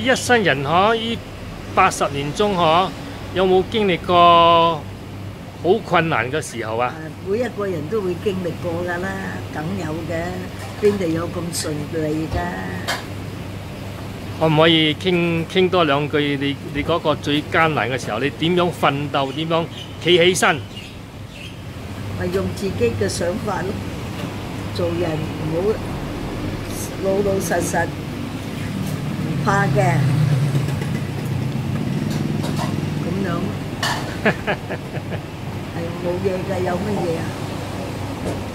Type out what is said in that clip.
一生人可依80年中可有冇經歷過好困難嘅時候啊？ 每一個人都會經歷過㗎啦，梗有嘅，邊度有咁順利㗎？ 可唔可以傾多兩句？你嗰個最艱難嘅時候，你點樣奮鬥？點樣企起身？ 咪用自己嘅想法咯，做人唔好老老實實，唔怕嘅，咁樣係冇嘢嘅，有乜嘢啊？